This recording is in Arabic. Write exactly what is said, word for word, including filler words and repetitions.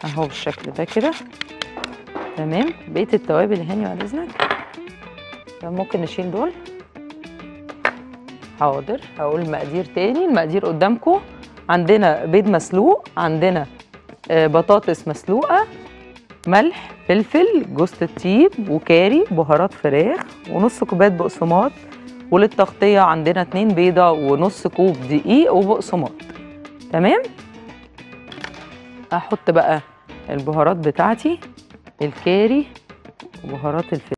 اهو بالشكل ده كده. تمام. بقيه التوابل يا هاني بعد اذنك ممكن نشيل دول. حاضر. هقول المقادير تاني. المقادير قدامكم. عندنا بيض مسلوق، عندنا آه بطاطس مسلوقه، ملح، فلفل، جوز الطيب، وكاري، بهارات فراخ، ونص كوبايه بقسماط، وللتغطيه عندنا اتنين بيضه ونص كوب دقيق وبقسماط. تمام. احط بقى البهارات بتاعتي، الكاري وبهارات الفلفل.